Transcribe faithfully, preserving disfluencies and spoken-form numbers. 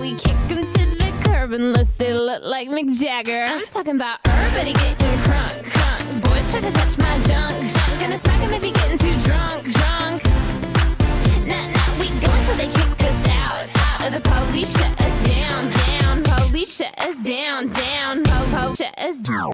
we kick them to the curb unless they look like Mick Jagger. I'm talking about everybody getting crunk, crunk. Boys try to touch my junk, junk. Gonna smack him if he getting too drunk, drunk. Nah, nah, we go until they kick us out, out. Or the police shut us down, down. Police shut us down, down. Po, po, shut us down.